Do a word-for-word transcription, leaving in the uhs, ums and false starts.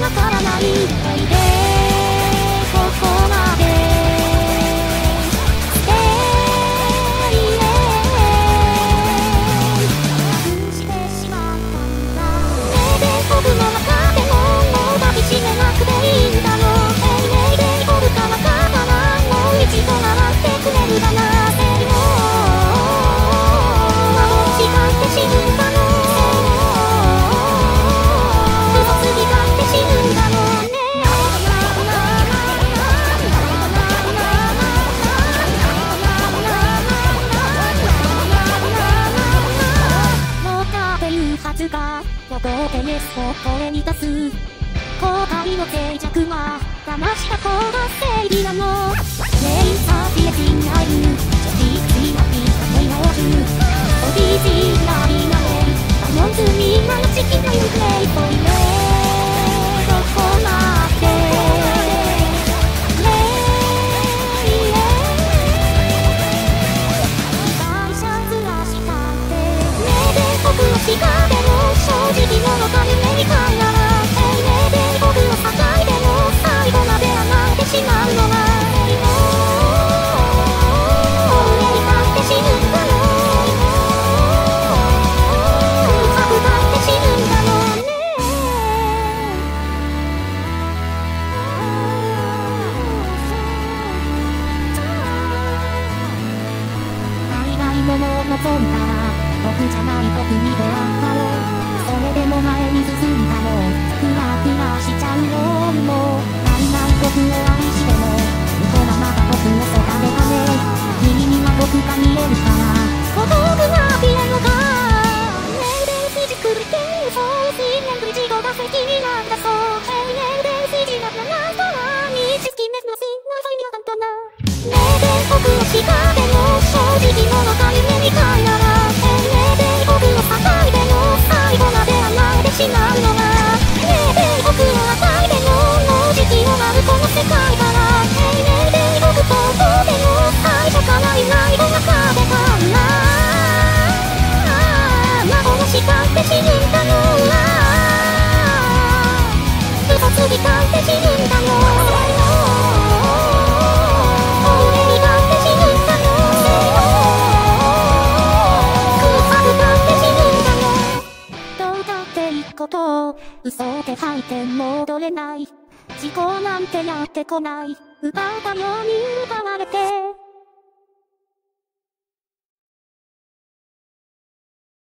わからない。おいでここまでステイレーしてしまったんだ。ねえで僕の中でももう抱きしめなくていいんだろう。えいねいでいこるかわからない。もう一度笑ってくれるかな。セリも幻がって死ぬんだろう。嘘つきがって死ぬんだろうね。もう勝てるはずが予防でネスを声に出す。後悔の静寂は騙した方が正義なの。メインサービスに入る女子ついなきメインオールオリジナルなね。頼んずみんなのチキンな行方といね。どこまでねえ会社ずらしたってねえで僕を叱っても正直者が夢に帰らない。しまうのは俺に勝って死ぬんだろう。空白だって死ぬんだろうね。大概のもの望んだら僕じゃない僕に出会ったろう。それでも前に進んだのふらふらしちゃうのも僕を愛しても嘘がまだ僕のそばでかね。君には僕が見えるから孤独なピアノがねえでフィジクルってそう水面ブリッジが責任なんだそう。ねえでフィジナルな人は道好きメスのシーンのファイミアだったな。ねえで僕を叱っても正直者が夢みたいならねえで僕を支えても最後まで甘えてしまうのはねえで僕を与えてももう時期のあるこの世界から丁寧で僕と僕でも最初からいないの中でかな。幻だって死ぬんだろう。嘘つきだって死ぬんだろう。俺にだって死ぬんだろう。空白だって死ぬんだろう。どうだっていいことを嘘で吐いて戻れない。事故なんてやってこない。奪ったように奪われて